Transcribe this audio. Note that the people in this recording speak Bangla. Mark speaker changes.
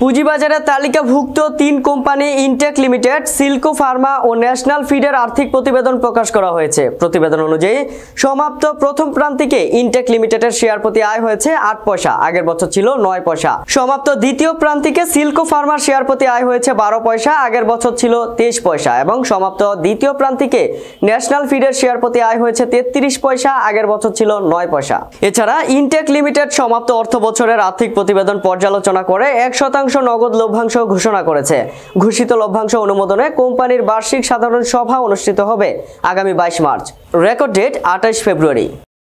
Speaker 1: পুঁজিবাজারে তালিকাভুক্ত 3 company Intech limited, Silco pharma ও ন্যাশনাল ফিডের আর্থিক প্রতিবেদন প্রকাশ করা হয়েছে। প্রতিবেদন অনুযায়ী সমাপ্ত প্রথম প্রান্তিকে ইনটেক লিমিটেডের শেয়ার প্রতি আয় হয়েছে 8 পয়সা, আগের বছর ছিল 9 পয়সা। সমাপ্ত দ্বিতীয় প্রান্তিকে সিলকো ফার্মার শেয়ার প্রতি আয় হয়েছে 12 পয়সা, আগের বছর ছিল 23 পয়সা এবং সমাপ্ত দ্বিতীয় প্রান্তিকে ন্যাশনাল ফিডের শেয়ার প্রতি আয় হয়েছে 33 পয়সা, আগের বছর ছিল 9 পয়সা। এছাড়া ইনটেক লিমিটেড সমাপ্ত অর্থ বছরের আর্থিক প্রতিবেদন পর্যালোচনা করে 1% নগদ লভ্যাংশ ঘোষণা করেছে। ঘোষিত লভ্যাংশ অনুমোদনে কোম্পানির বার্ষিক সাধারণ সভা অনুষ্ঠিত হবে আগামী 22 মার্চ। রেকর্ড ডেট 28 ফেব্রুয়ারি।